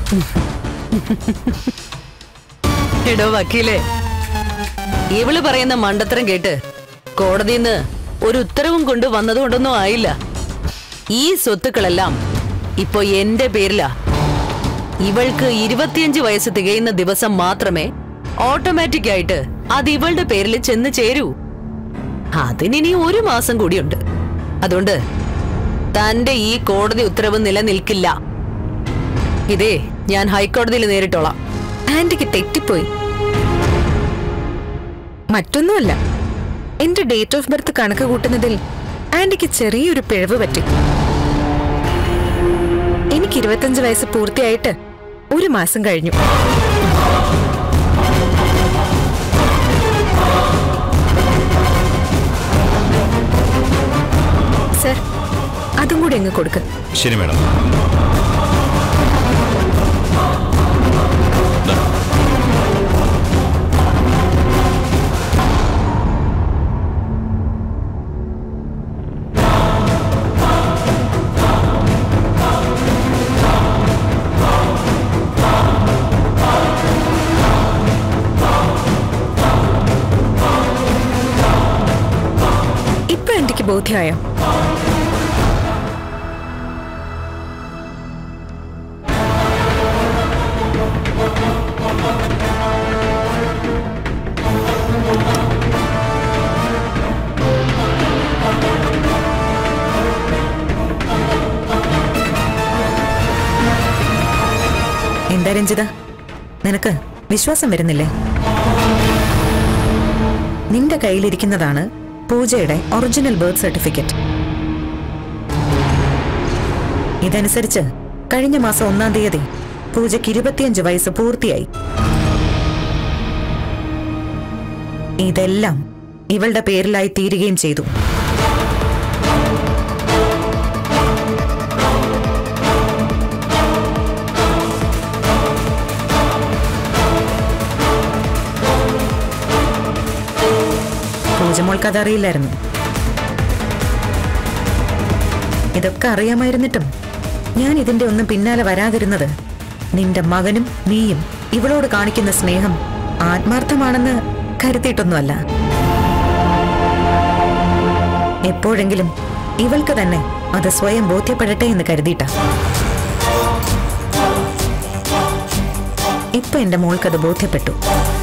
എടോ വക്കീലേ, ഇവള് പറയുന്ന മണ്ടത്തരം കേട്ട് കോടതിന്ന് ഒരു ഉത്തരവും കൊണ്ട് വന്നതുകൊണ്ടൊന്നും ആയില്ല. ഈ സ്വത്തുക്കളെല്ലാം ഇപ്പൊ എന്റെ പേരിലാ. ഇവൾക്ക് 25 വയസ്സ് തികയുന്ന ദിവസം മാത്രമേ ഓട്ടോമാറ്റിക് ആയിട്ട് അത് ഇവളുടെ പേരിൽ ചെന്ന് ചേരൂ. അതിനി 1 മാസം കൂടിയുണ്ട്. അതുകൊണ്ട് തന്റെ ഈ കോടതി ഉത്തരവ് നിലനിൽക്കില്ല. ഇതേ ഞാൻ ഹൈക്കോടതിയിൽ നേരിട്ടോളാം. ആന്റിക്ക് തെറ്റിപ്പോയി. മറ്റൊന്നുമല്ല, എന്റെ ഡേറ്റ് ഓഫ് ബർത്ത് കണക്ക് കൂട്ടുന്നതിൽ ആന്റിക്ക് ചെറിയൊരു പിഴവ് പറ്റി. എനിക്ക് 25 വയസ്സ് പൂർത്തിയായിട്ട് 1 മാസം കഴിഞ്ഞു. സർ, അതും കൂടി അങ്ങ് കൊടുക്ക്. ശരി മാഡം. ഇപ്പൊ ആന്റിക്ക് ബോധ്യമായോ? എന്താ രഞ്ജിത, നിനക്ക് വിശ്വാസം വരുന്നില്ലേ? നിന്റെ കയ്യിലിരിക്കുന്നതാണ് പൂജയുടെ ഒറിജിനൽ ബർത്ത് സർട്ടിഫിക്കറ്റ്. ഇതനുസരിച്ച് കഴിഞ്ഞ മാസം 1-ാം തീയതി പൂജയ്ക്ക് 25 വയസ്സ് പൂർത്തിയായി. ഇതെല്ലാം ഇവളുടെ പേരിലായി തീരുകയും ചെയ്തു. പൂജമോൾക്ക് അതറിയില്ലായിരുന്നു. ഇതൊക്കെ അറിയാമായിരുന്നിട്ടും ഞാൻ ഇതിന്റെ ഒന്നും പിന്നാലെ വരാതിരുന്നത് നിന്റെ മകനും നീയും ഇവളോട് കാണിക്കുന്ന സ്നേഹം ആത്മാർത്ഥമാണെന്ന് കരുതിയിട്ടൊന്നുമല്ല. എപ്പോഴെങ്കിലും ഇവൾക്ക് തന്നെ അത് സ്വയം ബോധ്യപ്പെടട്ടെ എന്ന് കരുതിയിട്ടാ. ഇപ്പൊ എന്റെ മോൾക്കത് ബോധ്യപ്പെട്ടു.